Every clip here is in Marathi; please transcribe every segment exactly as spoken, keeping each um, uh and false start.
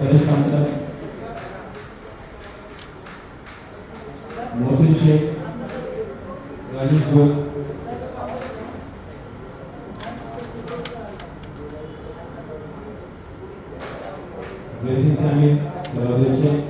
परेश पांचाल, मोहसिन शेख, राजेश गोल, ब्लेसिंग सामी, सरोज शेख,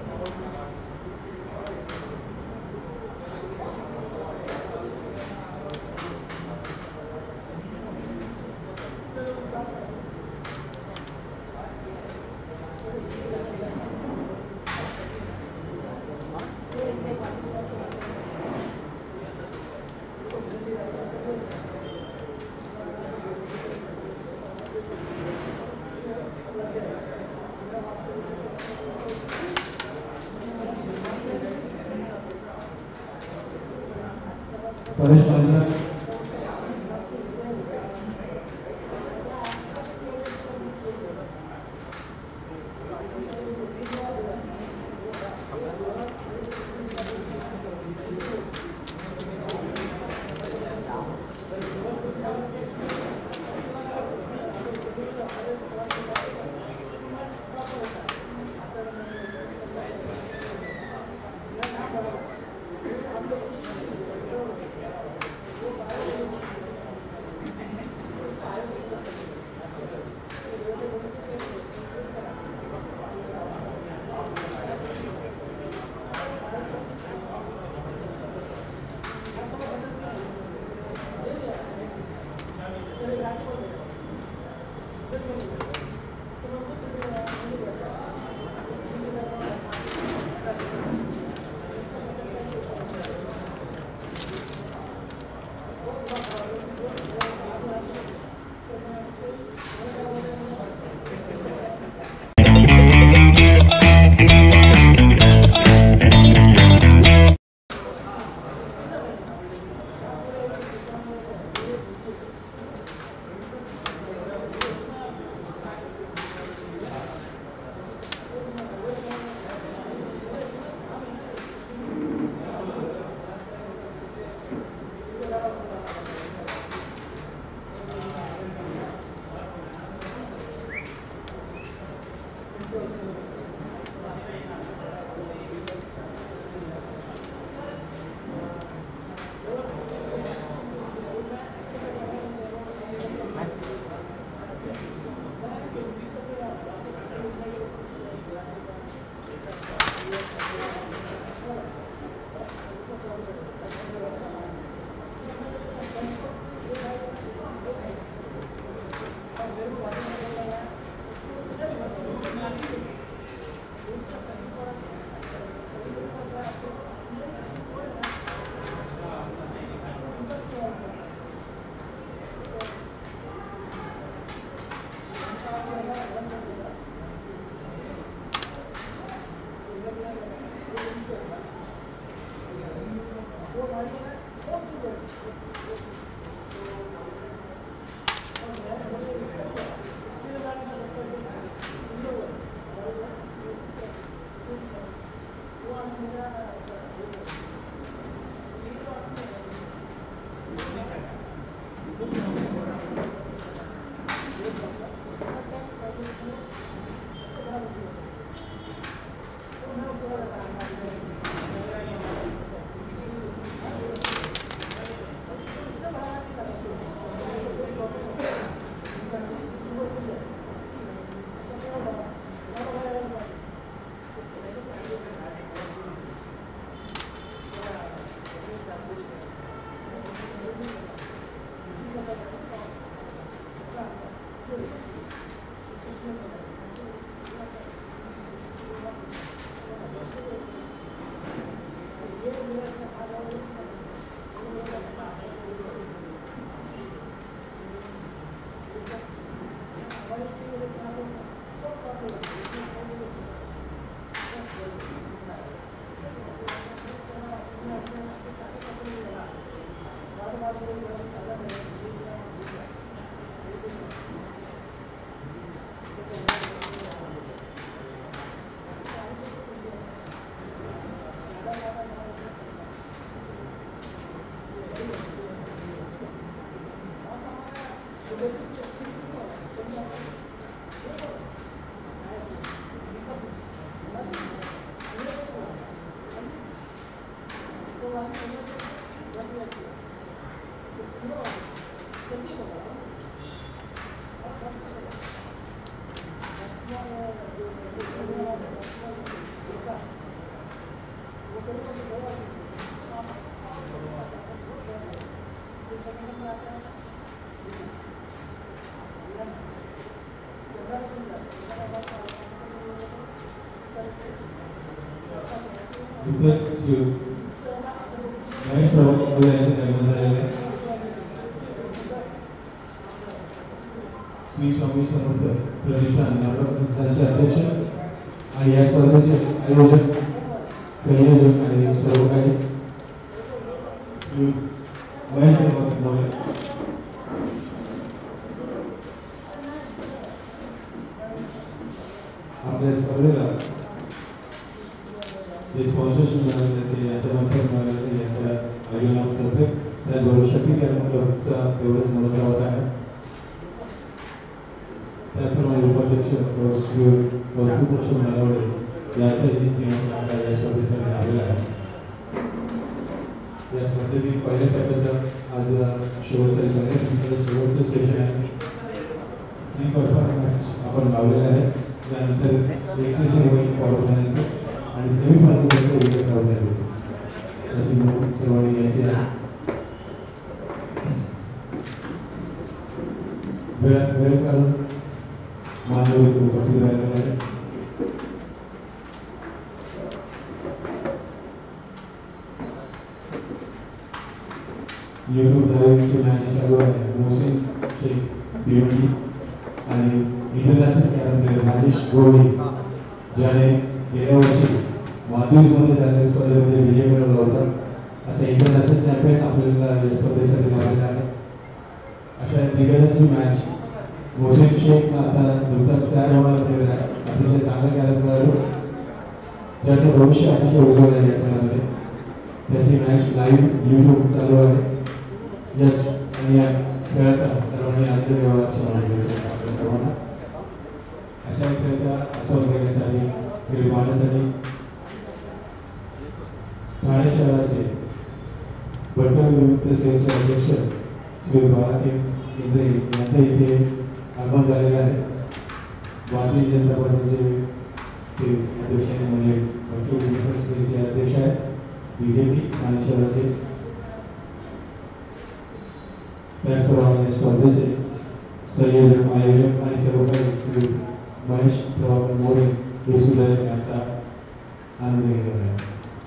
परेश पांचाल, श्री स्वामी समर्थ प्रतिष्ठान नाटक संस्थानचे अध्यक्ष आणि या स्पर्धेचे आयोजक संयोजक आणि सर्व काही श्री महेश मोरे आपल्या स्पर्धेला जे स्पॉन्सरशिप मिळालेले ते याच्यानंतर मिळालेले याच्या आयोजनातर्फे त्याचबरोबर शक्ती क्लबचा तेवढंच मोठा वाटा आहे. त्याचप्रमाणे उपाध्यक्ष वस्तुप्रश्न नलवडे याचाही सिंह या स्पर्धेसाठी आलेला आहे. या स्पर्धेतील पहिल्या टप्प्याचा आज शेवटचा शेवटचं सेशन आहे. तीन परफॉर्मन्स आपण लावलेला आहे. त्यानंतर एक्सेशन होईल फॉलो करण्याचं आणि सेमीफायनलमध्ये विजय लावता येईल अशी नोंद सर्वांनी घ्यायची आहे. वेळात वेळ काढून मानव उपस्थित राहिलेला आहे. युट्यूब धारावीची मॅच चालू आहे. मोहसिन शेख भिवंडी आणि international carrom player Rajesh Gowdi ज्याने गेल्या वर्षी मालदीव्समध्ये झालेल्या स्पर्धेमध्ये विजय मिळवला होता. असा इंटरनॅशनल चॅम्पियन आपल्याला या स्पर्धेसाठी लाभलेला आहे. अशा दिग्गजांची मॅच मोहसिन शेख आता नुकताच तयार होणार प्लेअर आहे. अतिशय चांगला कॅरम खेळाडू ज्याचं भविष्य अतिशय उज्ज्वल आहे. या खेळामध्ये त्याची मॅच लाईव्ह युट्यूब चालू आहे. यश आणि या खेळाचा सर्वांनी आनंद घ्यावा अशी आपल्या सर्वांना. अशा खेळाचा आस्वाद घेण्यासाठी खेळ पाहण्यासाठी ठाणे शहराचे बटन विमुक्त सेलचे अध्यक्ष श्री बाळासाहेब केंद्रे यांचा इथे आगमन झालेला आहे. भारतीय जनता पार्टीचे ते अध्यक्ष म्हणजे बटन विमुक्त सेलचे अध्यक्ष आहेत बीजेपी ठाणे शहराचे. त्याचप्रमाणे स्पर्धेचे संयोजक आयोजक आणि सर्व काही श्री महेश प्रभाकर मोरे हे सुद्धा यांचा आनंद घेतला आहे.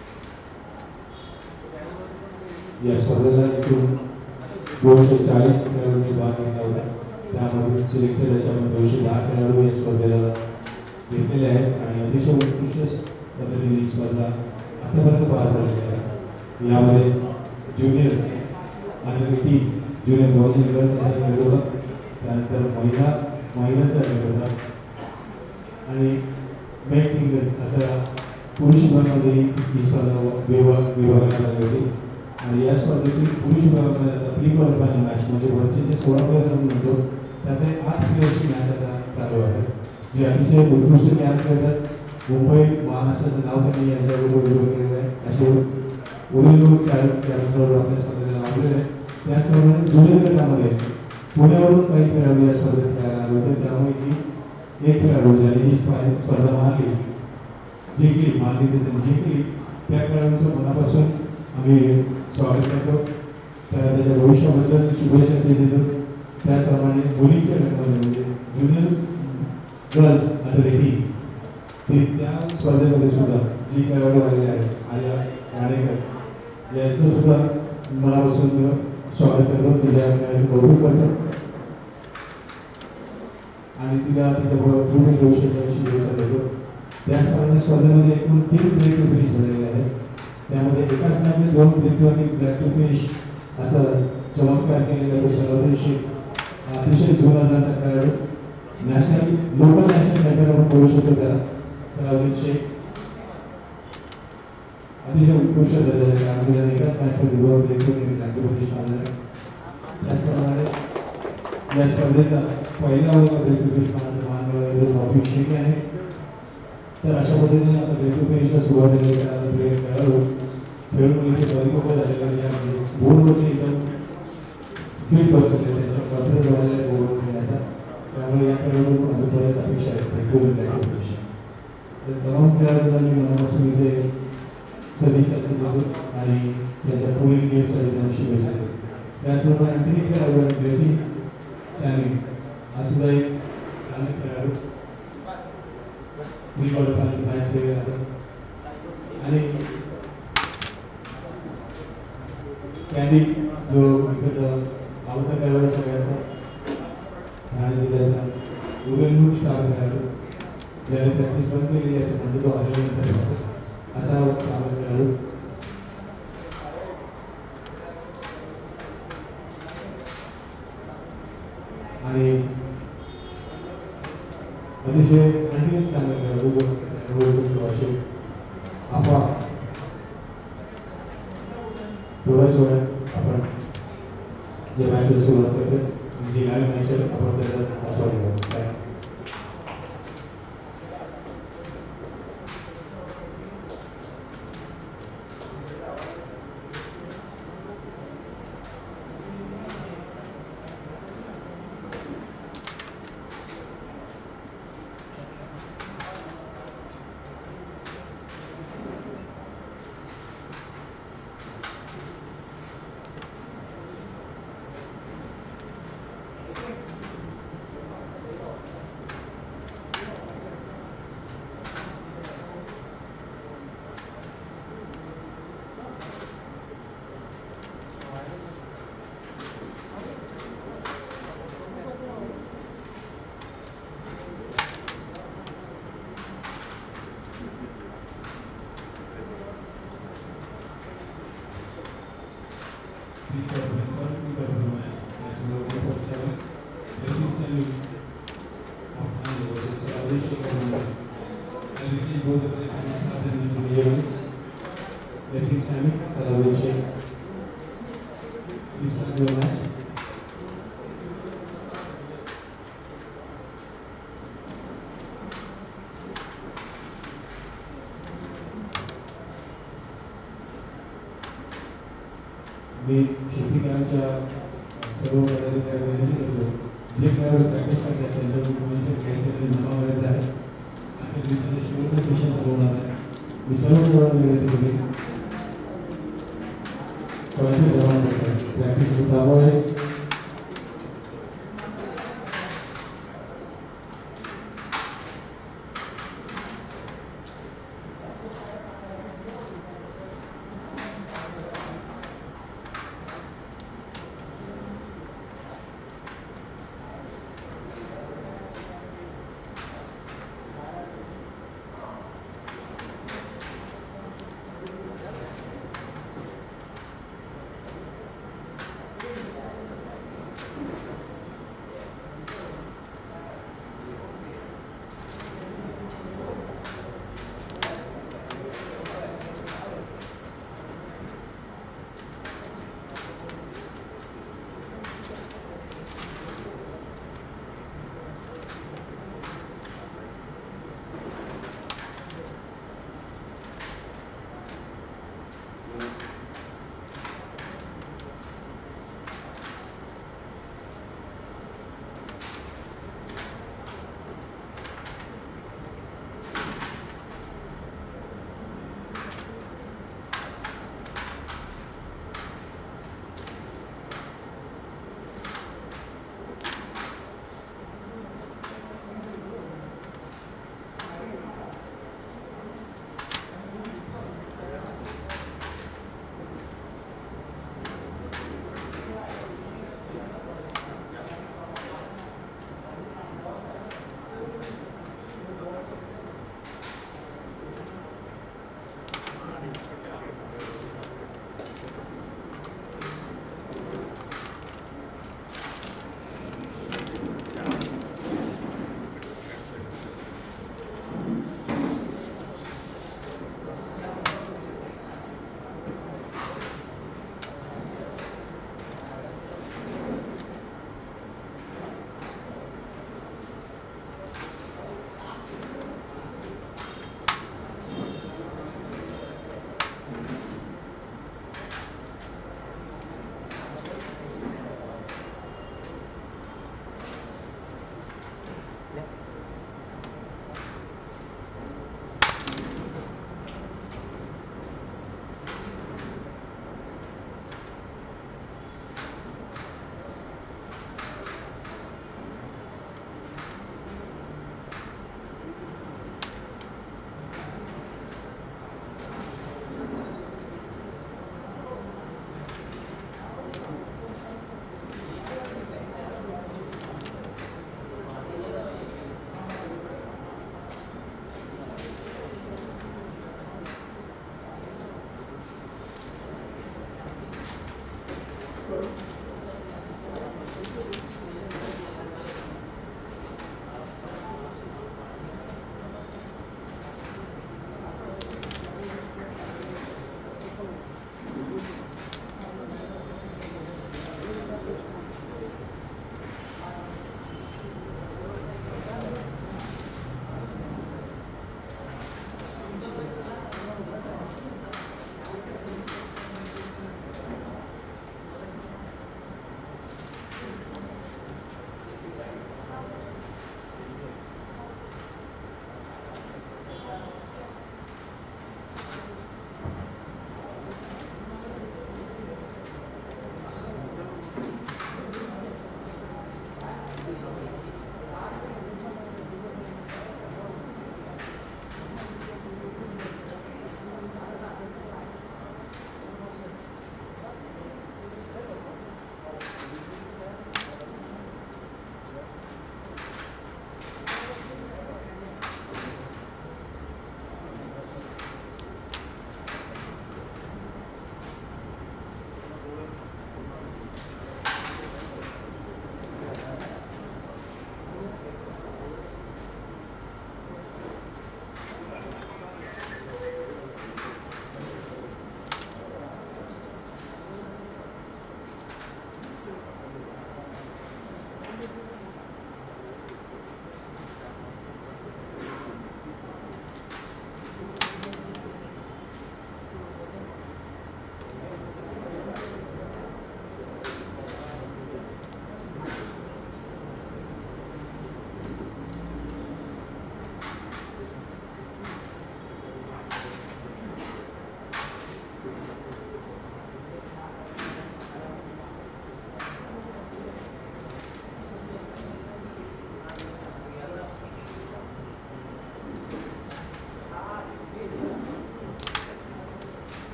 या स्पर्धेला एकूण दोनशे चाळीस खेळाडूंनी भाग घेतला होता. त्यामधून सिलेक्टेड अशा दोनशे दहा खेळाडू या स्पर्धेला घेतलेले आहेत आणि अतिशय उत्कृष्ट पद्धतीने ही स्पर्धा आतापर्यंत पार पडलेली आहे. यामध्ये ज्युनियर्स आणि टीम ज्युनियर बॉयज गर्ल्स असा खेळ होता. त्यानंतर महिला महिलांचा खेळ होता आणि मेन सिंगल्स अशा पुरुष विभागामध्ये ही स्पर्धा विभाग विभागात आली होती. आणि या स्पर्धेतील पुरुष विभागामध्ये प्री क्वालिफायरिंग मॅच म्हणजे वरचे जे सोळा प्लेयर्स आपण म्हणतो त्यातले आठ प्लेयर्सची मॅच आता चालू आहे जे अतिशय उत्कृष्ट कॅरम खेळतात. मुंबई महाराष्ट्राचं नाव त्यांनी याच्याबरोबर उल्लेख केलेलं आहे. असे उल्लेख कॅरम खेळाडू आपल्या स्पर्धेला लावलेले आहेत. त्याचप्रमाणे ज्युनियर गटामध्ये पुण्यावरून काही खेळाडू या स्पर्धेत खेळायला आले होते. त्यामुळे एक खेळाडू ज्याने ही स्पर्धा मारली जिंकली मारली तसं जिंकली त्या खेळाडूचं मनापासून आम्ही स्वागत करतो. त्याला त्याच्या भविष्याबद्दल शुभेच्छा देतो. त्याचप्रमाणे मुलींच्या गटामध्ये म्हणजे ज्युनियर गर्ल्स अथॉरिटी ते त्या स्पर्धेमध्ये सुद्धा जी खेळाडू आलेले आहेत आर्या राणेकर यांचं सुद्धा मनापासून स्वागत करतो. तिच्या खेळाचं कौतुक करतो आणि तिला तिच्या पुढील भविष्याची शुभेच्छा देतो. त्याचप्रमाणे स्पर्धेमध्ये एकूण तीन ब्रेक टू फिनिश झालेले आहेत. त्यामध्ये एकाच मॅचमध्ये दोन ब्रेक टू आणि ब्लॅक टू फिनिश असा चमत्कार केलेला सलाउद्दीन शेख अतिशय जुना जाणता खेळाडू नॅशनल लोकल नॅशनल चॅम्पियन आपण बोलू शकतो. त्याला सलाउद्दीन शेख अतिशय उत्कृष्ट झालेला आहे कारण त्याने एकाच मॅचमध्ये दोन ब्रेक टू आणि ब्लॅक टू फिनिश मारलेला आहे. त्याचप्रमाणे या स्पर्धेचा पहिला वर्ग ब्रेक टू फिनिश मारण्याचा मान मिळवलेला रॉबिन शेख आहे. तर अशा पद्धतीने आता ब्रेक टू फिनिशला सुरुवात झालेली आहे. ब्रेक खेळाडू खेळून इथे परिपक्व झालेला आहे. यामध्ये बोर्डवरती एकदम फिट बसलेले त्याचा कॉन्फिडन्स झालेला आहे बोर्डवर खेळण्याचा. त्यामुळे या खेळाडू अजून बऱ्याच अपेक्षा आहेत break to black to finish. तर तमाम खेळाडूंना मी मनापासून इथे सदिच्छा देतो आणि त्याच्या पुढील गेमसाठी त्यांना शुभेच्छा देतो. त्याचबरोबर आणखी एक खेळाडू आहे ग्रेसी सॅमी, हा सुद्धा एक चांगला खेळाडू प्री क्वालिफायर मॅच खेळला आहे. आणि कॅन्डी जो विकत आवडता खेळाडू सगळ्याचा ठाणे जिल्ह्याचा उदयनूर स्टार खेळाडू, ज्याने प्रॅक्टिस बंद केली असं म्हणजे तो आल्यानंतर असा चांगला खेळाडू. आणि अतिशय आणखी एक चांगला खेळाडू असे आपा थोड्याच वेळात आपण या मॅचला सुरुवात करतो. जी लाईव्ह मॅच आहे आपण त्याचा आस्वाद घेऊ. मी शेतीकारांच्या सर्व पदाधिकाऱ्यांनी करतो. जे खेळाडू प्रॅक्टिस करतात त्यांच्या कुटुंबाच्या खेळासाठी जमा व्हायचं आहे. आजच्या दिवसाच्या शेवटचा सेशन चालू होणार आहे. मी सर्व खेळाडू विनंती केली थोडंसं जमा करतात. प्रॅक्टिस खूप चालू आहे.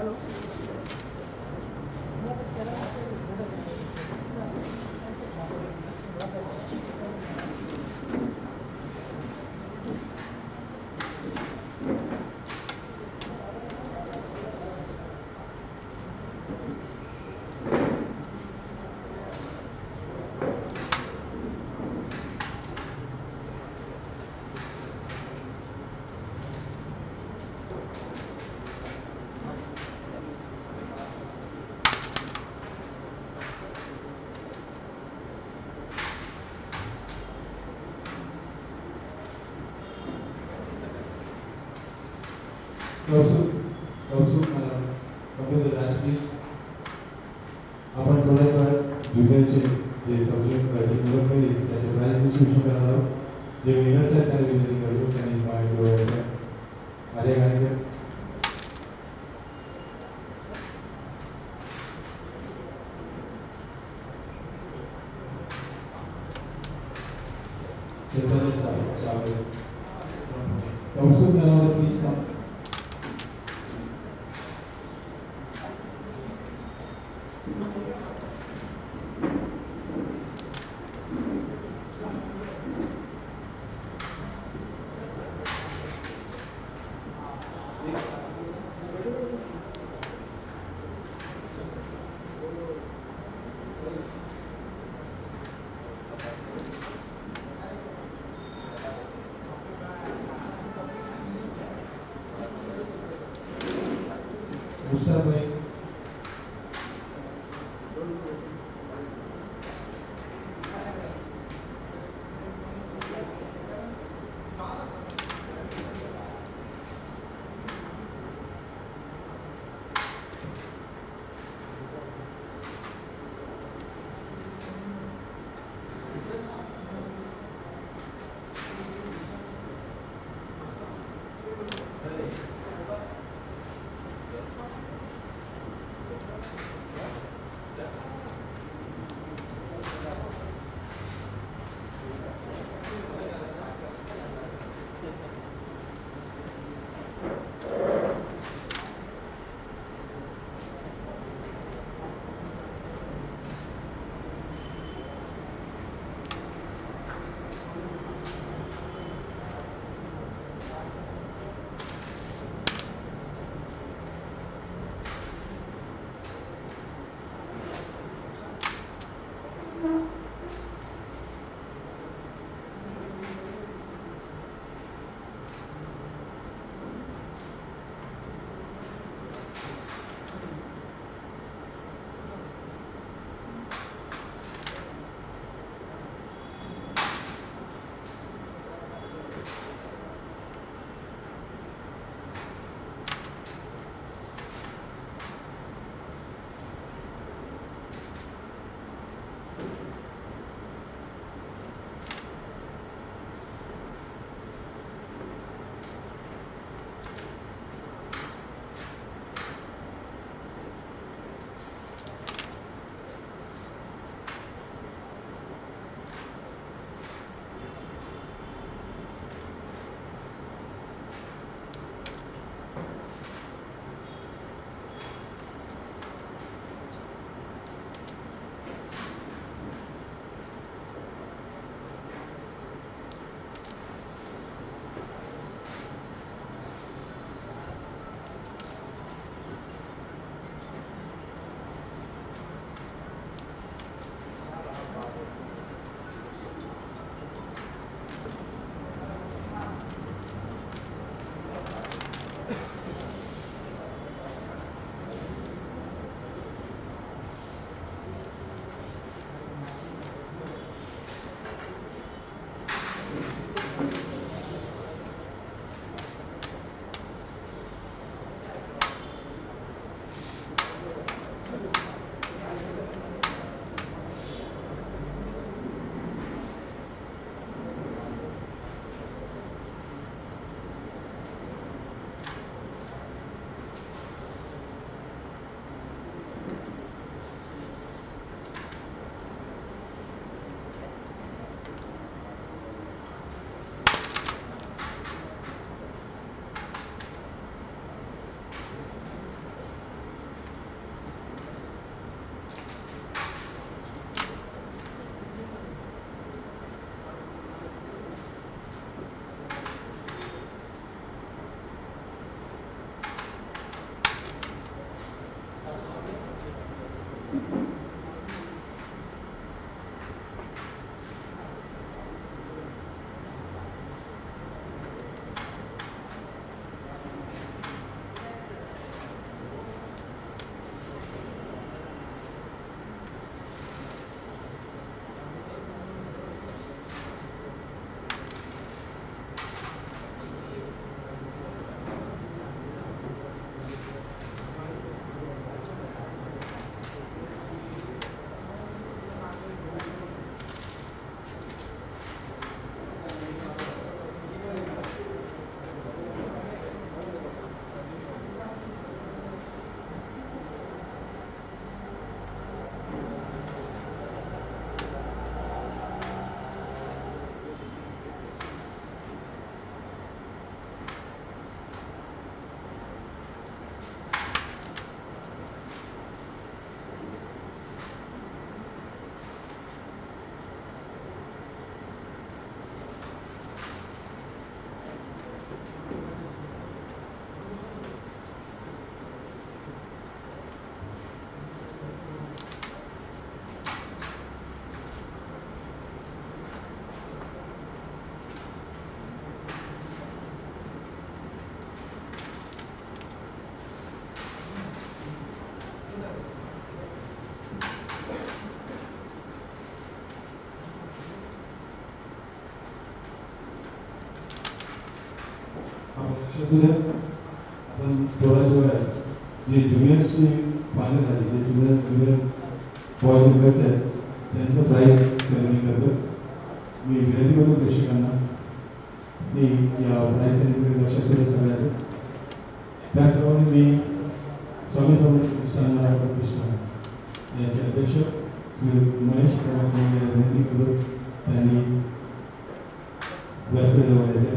कौसुक कौसुक कंप्लीट द लास्ट पीस आपण थोड्या वेळात ज्युनियरचे जे सब्जेक्ट निवड केली त्याचे प्राइज डिस्ट्रीब्युशन करणार आहोत. जे विनर्स आहेत त्यांना विनंती करतो त्यांनी माईक जोडायचं. आर्या गाणेकर कौसुक नवावर प्लीज कम. Mustafa Bey सुद्धा आपण थोड्याच वेळात जे ज्युनियर्सची पानं झाली जे junior junior boys and girls आहेत त्यांचं प्राईज सेरेमनी करतो. मी विनंती करतो प्रेक्षकांना मी या प्राईज सेरेमनीकडे लक्ष असलेलं सगळ्याचं. त्याचप्रमाणे मी स्वामी समर्थ प्रतिष्ठान प्रतिष्ठान यांचे अध्यक्ष श्री महेश प्रमाण यांना विनंती करतो त्यांनी व्यासपीठ जवळ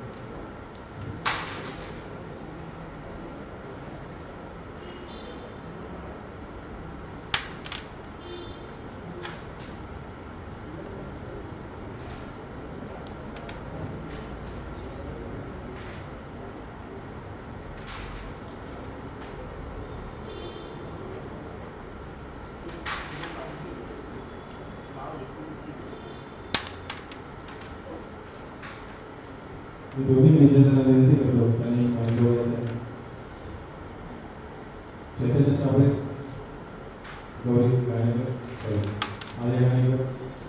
मी दोन्ही विजेत्यांना विनंती करतो त्यांनी मानवण्यासाठी चैतन्य साबळे गौरी गायकर आले गायकर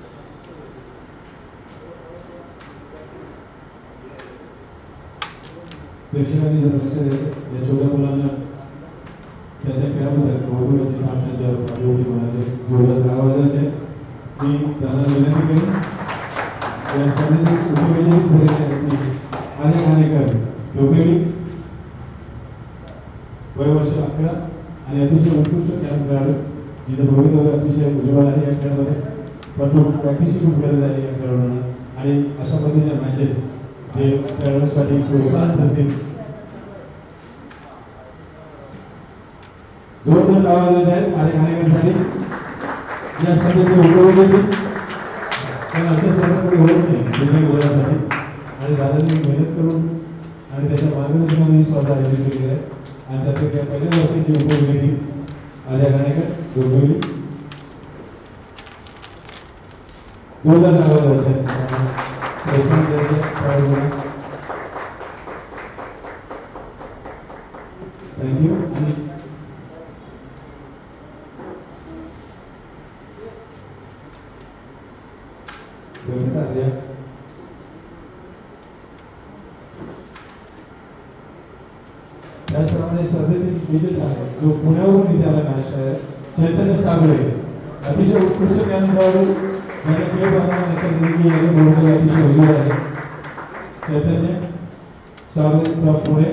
प्रेक्षकांनी जर लक्ष द्यायचं या छोट्या मुलांना त्यांच्या खेळाबद्दल गौरवाची आपल्या पाठीवरती म्हणायचे जोरदार आवाजाचे मी त्यांना विनंती केली या स्पर्धेची उपविजेती झालेली आले खानेकर दोघेही वय वर्ष अकरा आणि अतिशय उत्कृष्ट खेळाडू जिचं भवितव्य अतिशय उज्ज्वल आहे या खेळामध्ये पण प्रॅक्टिसची खूप गरज आहे या खेळाडूंना आणि अशा पद्धतीच्या मॅचेस जे खेळाडूंसाठी प्रोत्साहन ठरतील. जोरदार आवाज आहेत आले खानेकरसाठी या स्पर्धेची उपविजेती पण अशाच प्रकारे होत नाही दोन्ही मुलांसाठी आणि दादांनी मेहनत करून आणि त्याच्या मार्गदर्शनाने ही स्पर्धा आयोजित केली आहे आणि त्यातल्या त्या पहिल्या वर्षाची उपविजेती आल्या खानेकर दोघेही जोरदार आवाज आहेत. थँक्यू. आणि त्याचप्रमाणे स्पर्धेतील विजेता आहे जो पुण्यावरून इथे आला मॅच आहे चैतन्य साबळे अतिशय उत्कृष्ट खेळाडू ज्याने खेळ पाहताना लक्षात दिले की याने बोलतो अतिशय उजवीर आहे. चैतन्य साबळे फ्रॉम पुणे.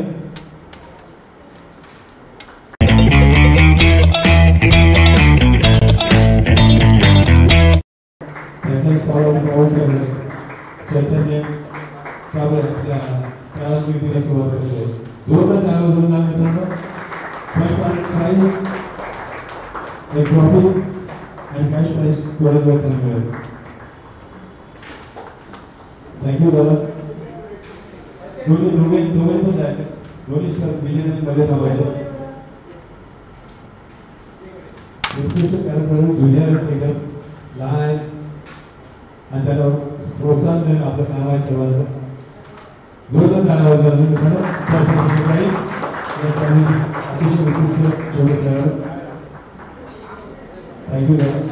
त्याचा फॉलोअप आउट करणे चैतन्य साबळे त्या विधीला सुरुवात करतो. जोरदार आवाज नाम मित्रांनो. फर्स्ट प्राइज एक ट्रॉफी आणि कॅश प्राइज थोड्याच वेळात मिळेल. थँक्यू दादा. दोन्ही दोघे दोघे पण जायचे दोन्ही विजेते मध्ये थांबायचे. उत्कृष्ट खेळाडू ज्युनियर क्रिकेटर लहान आणि त्याला प्रोत्साहन देणं आपलं काम आहे सर्वांचं. जोरदार आवाज मित्रांनो. प्राइज अतिशय उत्कृष्ट छोटे खेळाडू. थँक्यू दादा.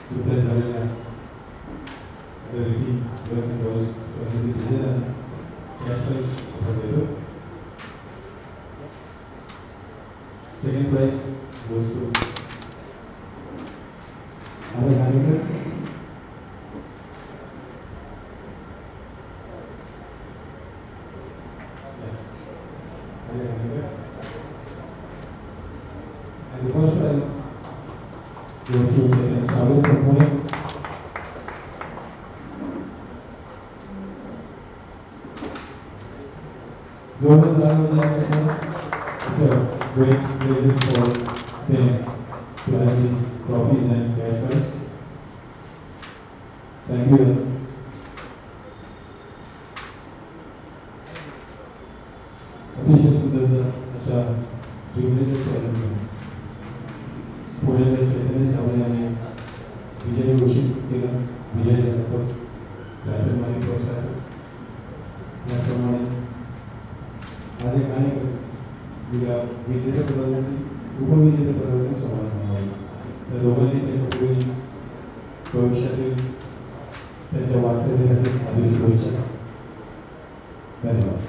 नुकत्याच झालेल्या खरेदी गर्ल्स अँड बॉयज स्पर्धेचे विजेत्यांना कॅश प्राइज आपण देतो. Second prize goes to Arya Ganekar. And the first prize goes to Sagar from Pune. Jordan Raghavan, it's a great pleasure for them to have these trophies and cash prize. Thank you. अतिशय सुंदर अशा ज्युबिलीच्या स्पर्धेमध्ये पुण्याच्या चैतन्य सावळे यांनी विजय घोषित केला. विजय झाला त्याप्रमाणे प्रोत्साहन याप्रमाणे आर्य गाणेकर विजेत्या पदावरती उपविजेत्या पदावरती समाधान मिळाले. त्या दोघांनी त्यांच्या पुढील भविष्यातील त्यांच्या वाटचालीसाठी आदेश शुभेच्छा. धन्यवाद.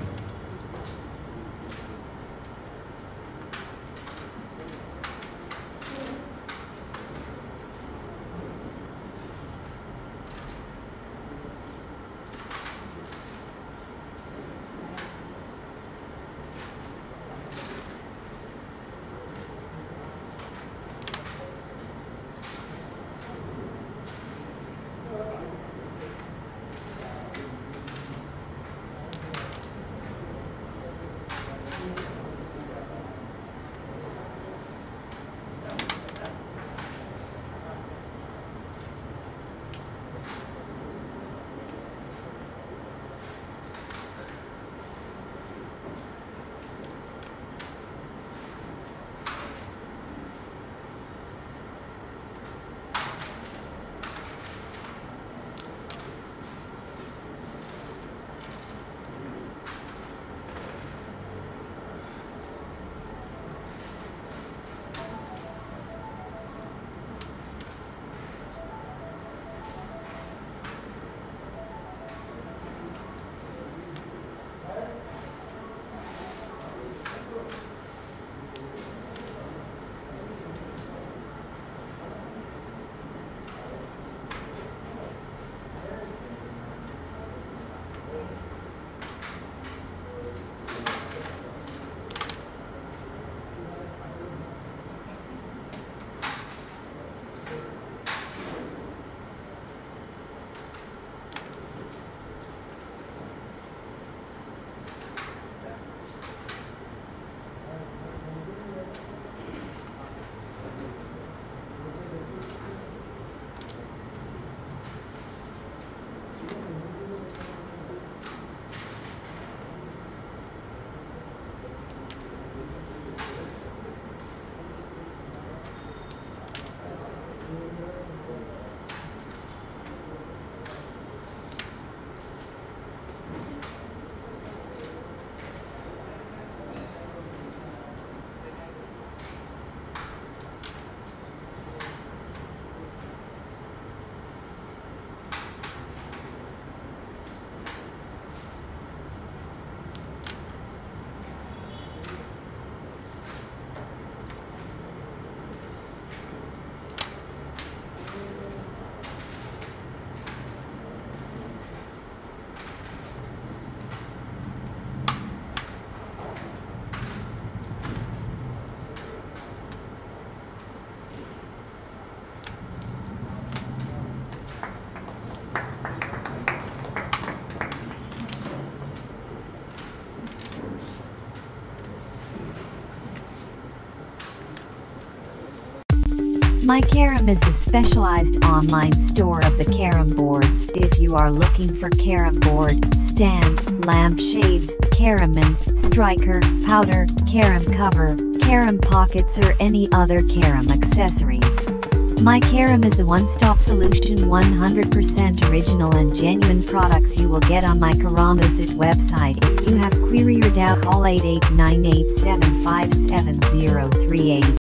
MyCarom is the specialized online store of the carom boards. If you are looking for carom board, stand, lampshades, carom striker, powder, carom cover, carom pockets or any other carom accessories, MyCarom is the one-stop solution. One hundred percent original and genuine products you will get on MyCarom. Visit website. If you have query or doubt, call eight eight nine eight seven five seven zero three eight.